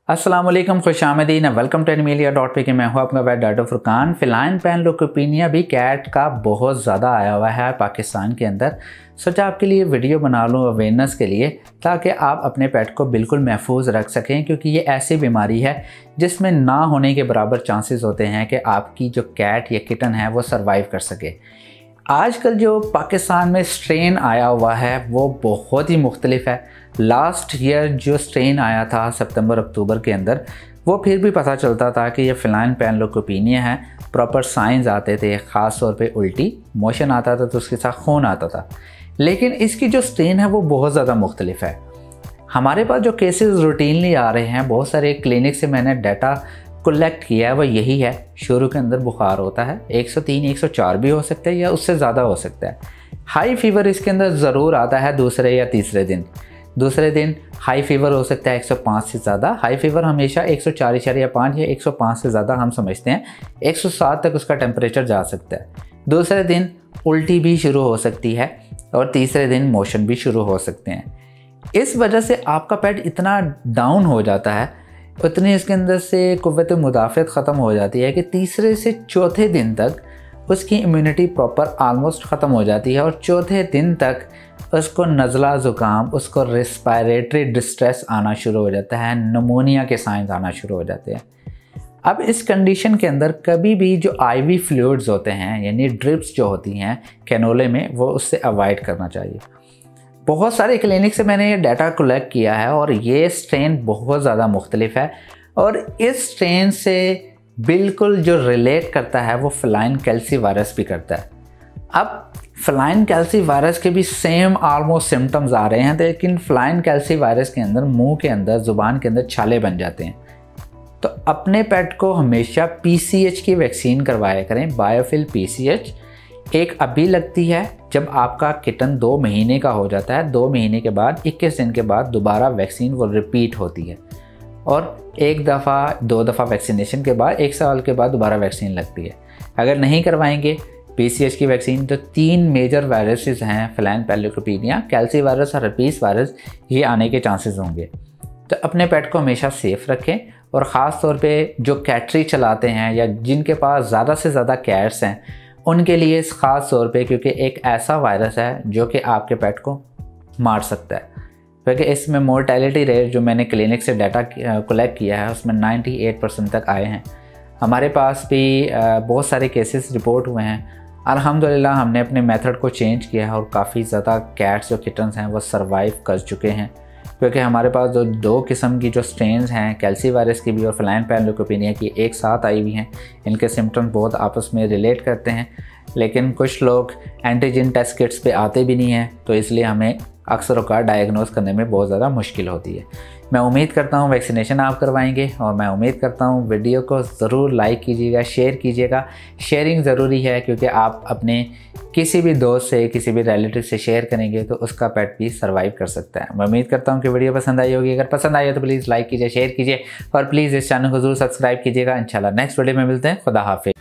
अस्सलामुअलैकुम, खुशामदीन, welcome to एनिमलिया.pk। मैं हूँ आपका vet doctor Furqan. Feline panleukopenia भी कैट का बहुत ज़्यादा आया हुआ है पाकिस्तान के अंदर। सोचा आपके लिए वीडियो बना लूँ अवेयरनेस के लिए, ताकि आप अपने पेट को बिल्कुल महफूज रख सकें, क्योंकि ये ऐसी बीमारी है जिसमें ना होने के बराबर चांसेस होते हैं कि आपकी जो कैट या किटन है वो सर्वाइव कर सके। आजकल जो पाकिस्तान में स्ट्रेन आया हुआ है वो बहुत ही मुख्तलिफ है। लास्ट ईयर जो स्ट्रेन आया था सितंबर अक्टूबर के अंदर, वो फिर भी पता चलता था कि ये फिलाइन पैनल्यूकोपेनिया है। प्रॉपर साइंस आते थे, ख़ास तौर पे उल्टी मोशन आता था तो उसके साथ खून आता था। लेकिन इसकी जो स्ट्रेन है वो बहुत ज़्यादा मुख्तलिफ है। हमारे पास जो केसेस रूटीनली आ रहे हैं, बहुत सारे क्लिनिक से मैंने डाटा कलेक्ट किया है, वो यही है। शुरू के अंदर बुखार होता है, 103 104 भी हो सकता है या उससे ज़्यादा हो सकता है। हाई फीवर इसके अंदर ज़रूर आता है दूसरे या तीसरे दिन। दूसरे दिन हाई फीवर हो सकता है 105 से ज़्यादा। हाई फीवर हमेशा 104.5 या 105 से ज़्यादा हम समझते हैं, 107 तक उसका टेम्परेचर जा सकता है। दूसरे दिन उल्टी भी शुरू हो सकती है और तीसरे दिन मोशन भी शुरू हो सकते हैं। इस वजह से आपका पेट इतना डाउन हो जाता है, उतनी इसके अंदर से कुव्वत मुदाफ़त ख़त्म हो जाती है कि तीसरे से चौथे दिन तक उसकी इम्यूनिटी प्रॉपर आलमोस्ट ख़त्म हो जाती है और चौथे दिन तक उसको नज़ला ज़ुकाम, उसको रेस्पिरेटरी डिस्ट्रेस आना शुरू हो जाता है, निमोनिया के साइंस आना शुरू हो जाते हैं। अब इस कंडीशन के अंदर कभी भी जो आईवी फ्लूइड्स होते हैं, यानी ड्रिप्स जो होती हैं कैनोले में, वो उससे अवॉइड करना चाहिए। बहुत सारे क्लिनिक से मैंने ये डाटा कलेक्ट किया है और ये स्ट्रेन बहुत ज़्यादा मुख्तलिफ है। और इस स्ट्रेन से बिल्कुल जो रिलेट करता है वो फिलाइन कैल्सीवायरस भी करता है। अब फिलाइन कैल्सीवायरस के भी सेम ऑलमोस्ट सिम्टम्स आ रहे हैं, लेकिन फिलाइन कैल्सीवायरस के अंदर मुंह के अंदर, ज़ुबान के अंदर छाले बन जाते हैं। तो अपने पेट को हमेशा PCH की वैक्सीन करवाया करें, बायोफिल PCH। एक अभी लगती है जब आपका किटन 2 महीने का हो जाता है। 2 महीने के बाद 21 दिन के बाद दोबारा वैक्सीन वो रिपीट होती है, और 1 दफ़ा 2 दफ़ा वैक्सीनेशन के बाद 1 साल के बाद दोबारा वैक्सीन लगती है। अगर नहीं करवाएंगे PCH की वैक्सीन तो 3 मेजर वायरसेस हैं फिलाइन पैनल्यूकोपेनिया, कैल्सीवायरस और herpes वायरस, ये आने के चांसेस होंगे। तो अपने पेट को हमेशा सेफ़ रखें, और ख़ास तौर पे जो कैटरी चलाते हैं या जिनके पास ज़्यादा से ज़्यादा कैट्स हैं, उनके लिए ख़ास तौर पे, क्योंकि एक ऐसा वायरस है जो कि आपके पेट को मार सकता है। क्योंकि इसमें मोर्टेलिटी रेट जो मैंने क्लिनिक से डाटा कलेक्ट किया है उसमें 98% तक आए हैं। हमारे पास भी बहुत सारे केसेस रिपोर्ट हुए हैं। अल्हम्दुलिल्लाह हमने अपने मेथड को चेंज किया है और काफ़ी ज़्यादा कैट्स जो किटन्स हैं वो सर्वाइव कर चुके हैं। क्योंकि हमारे पास जो 2 किस्म की जो स्ट्रेन्स हैं, कैल्सीवायरस की भी और फिलाइन पैनल्यूकोपेनिया की, एक साथ आई हुई हैं। इनके सिम्टम्स बहुत आपस में रिलेट करते हैं, लेकिन कुछ लोग एंटीजन टेस्ट किट्स पे आते भी नहीं हैं, तो इसलिए हमें अक्सर औक़ात डायग्नोस करने में बहुत ज़्यादा मुश्किल होती है। मैं उम्मीद करता हूँ वैक्सीनेशन आप करवाएंगे, और मैं उम्मीद करता हूँ वीडियो को ज़रूर लाइक कीजिएगा, शेयर कीजिएगा। शेयरिंग ज़रूरी है, क्योंकि आप अपने किसी भी दोस्त से, किसी भी रिलेटिव से शेयर करेंगे तो उसका पेट भी सर्वाइव कर सकता है। मैं उम्मीद करता हूँ कि वीडियो पसंद आई होगी। अगर पसंद आई हो तो प्लीज़ लाइक कीजिए, शेयर कीजिए, और प्लीज़ इस चैनल को ज़रूर सब्सक्राइब कीजिएगा। इंशाल्लाह नेक्स्ट वीडियो में मिलते हैं। खुदा हाफिज़।